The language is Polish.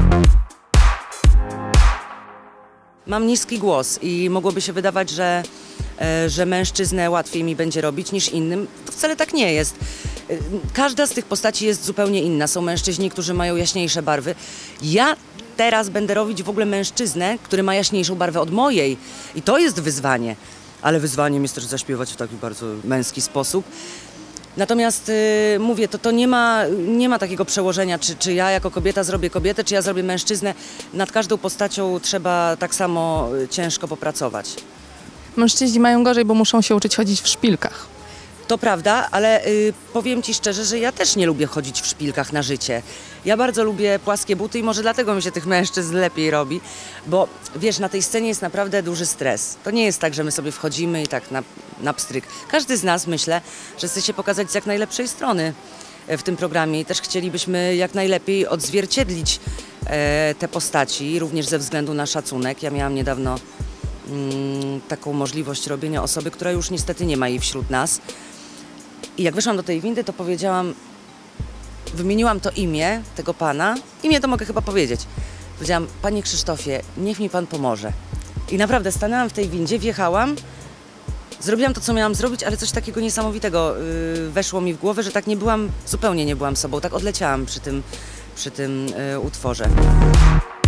Mam niski głos i mogłoby się wydawać, że mężczyznę łatwiej mi będzie robić niż innym. To wcale tak nie jest. Każda z tych postaci jest zupełnie inna. Są mężczyźni, którzy mają jaśniejsze barwy. Ja teraz będę robić w ogóle mężczyznę, który ma jaśniejszą barwę od mojej. I to jest wyzwanie. Ale wyzwaniem jest też zaśpiewać w taki bardzo męski sposób. Natomiast mówię, to nie ma takiego przełożenia, czy ja jako kobieta zrobię kobietę, czy ja zrobię mężczyznę. Nad każdą postacią trzeba tak samo ciężko popracować. Mężczyźni mają gorzej, bo muszą się uczyć chodzić w szpilkach. To prawda, ale powiem Ci szczerze, że ja też nie lubię chodzić w szpilkach na życie. Ja bardzo lubię płaskie buty i może dlatego mi się tych mężczyzn lepiej robi, bo wiesz, na tej scenie jest naprawdę duży stres. To nie jest tak, że my sobie wchodzimy i tak na pstryk. Każdy z nas, myślę, że chce się pokazać z jak najlepszej strony w tym programie i też chcielibyśmy jak najlepiej odzwierciedlić te postaci, również ze względu na szacunek. Ja miałam niedawno taką możliwość robienia osoby, która już niestety nie ma jej wśród nas. I jak wyszłam do tej windy, to powiedziałam, wymieniłam to imię tego pana, imię to mogę chyba powiedzieć. Powiedziałam, panie Krzysztofie, niech mi pan pomoże. I naprawdę stanęłam w tej windzie, wjechałam, zrobiłam to, co miałam zrobić, ale coś takiego niesamowitego weszło mi w głowę, że tak zupełnie nie byłam sobą, tak odleciałam przy tym utworze.